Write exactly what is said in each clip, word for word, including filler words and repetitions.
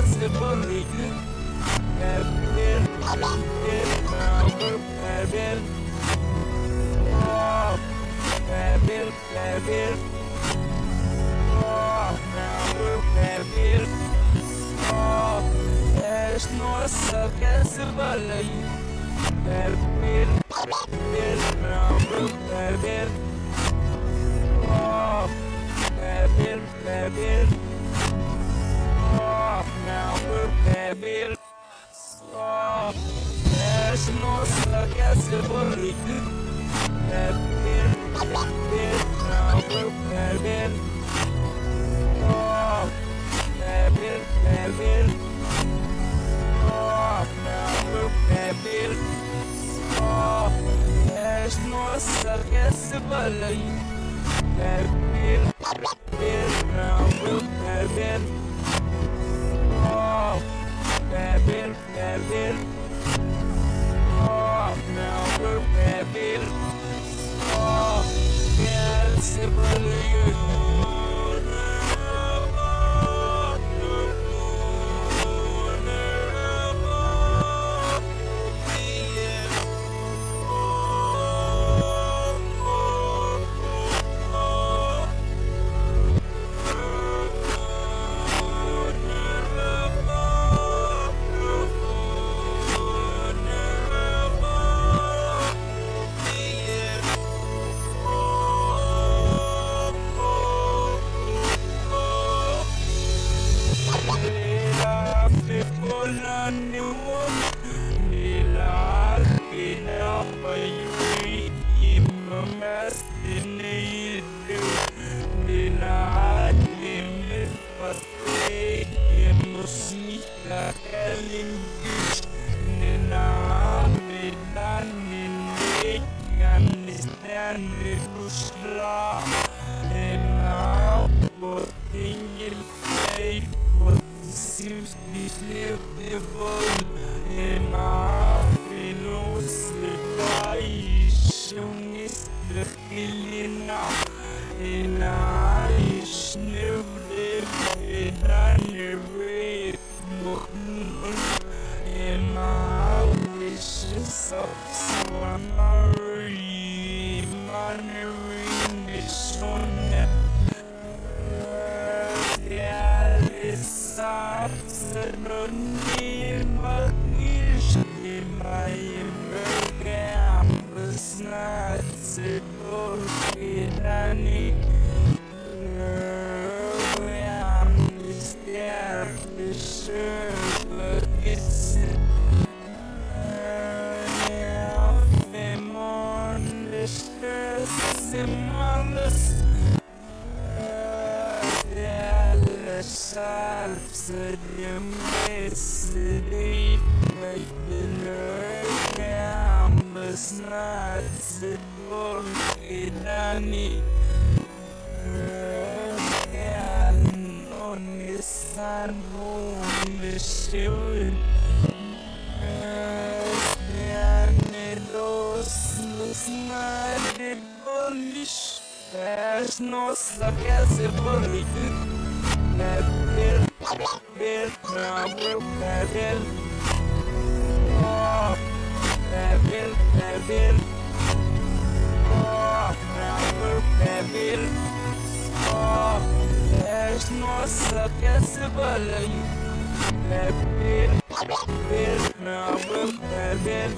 possibility. Heaven, heaven, heaven, heaven. Oh, heaven, heaven. Oh, now we're heaven. Oh, there's no possibility. Heaven, heaven, now we're heaven. Oh, heaven, heaven. Oh, now we're heaven. Oh, there's no possibility. Heaven, heaven, now we're heaven. Oh, heaven, heaven. Oh, now we're heaven. Oh, there's no possibility. Heaven, heaven, now we're heaven. Oh, heaven, heaven. Oh, now we're heaven. Oh, yes, I believe. There's no possibility. Heaven, heaven, now we're heaven. Oh, heaven, heaven. Oh, now we're heaven. Oh, there's no possibility. Heaven, heaven, now we're heaven.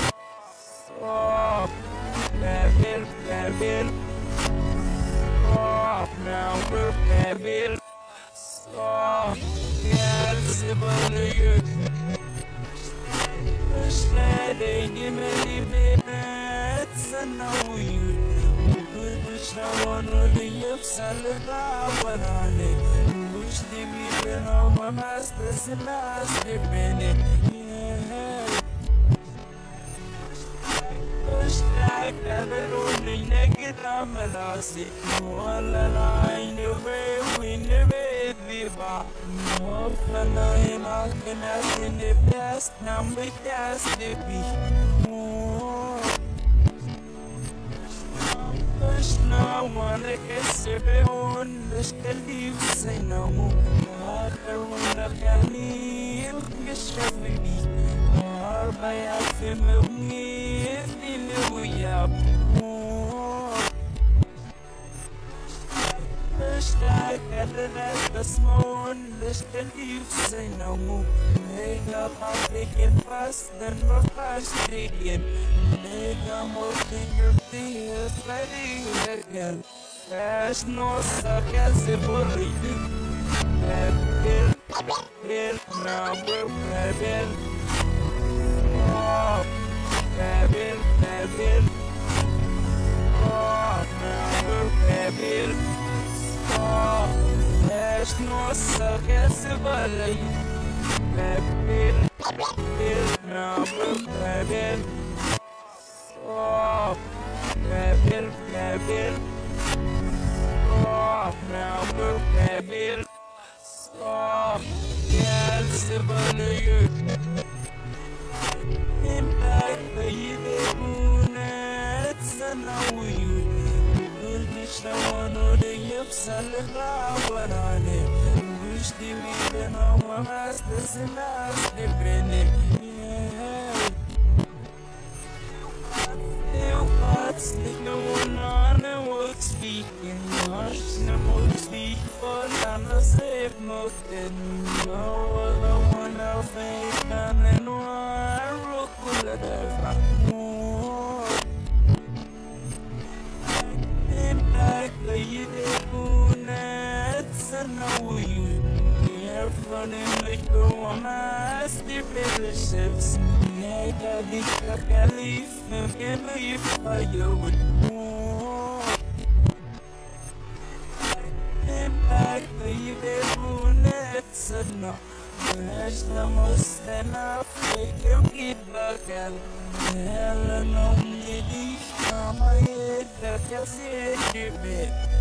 Oh, heaven, heaven. Oh, now we're heaven. Oh, yes, I believe. Sliding in many minutes, I know you. Wish I wanna be upside down when I live. Wish they be in all my masters and I slip in it. Yeah. Wish I never only naked, I'm a lost it. All alone, the way we never viva. More fun, I'm not gonna see the best. Now we dance the beat. Krishna, wanna kiss everyone, this can leave, say no more. I wanna khalil, kishafini, arbaya fi mawni, if you ya. Hashtag at the small, this can leave, say no more. Make up, I'll take it fast, then my fast stadium. Make a move in your feet, ready again. There's no sarcasm if we're leaving. Happy, happy, now we're happy. Oh, happy, happy. Oh, now we're happy. Oh, there's no sarcasm if we're leaving. Happy, happy, now we're happy. Oh, happy, happy. Oh, now we're happy. Oh, yes, if I knew you. Impact the moon, it's a know you. Good wish I want to yips and the flower on it. Wish the meeting on my master's and I was different. Yeah. Sleep no one on and work speaking. Hush no more speak for I'm a safe mountain. No other one of faith and no I rock with the more. Impact the moon, it's a know you. We're running like the one I sleep in the ships. Nega di kakalif, kena ifayo mo. Impact the ibebunet sa no. Wesh na most enough, fake yung kibakal. Hela nung hindi, kama yeda kasi jibit.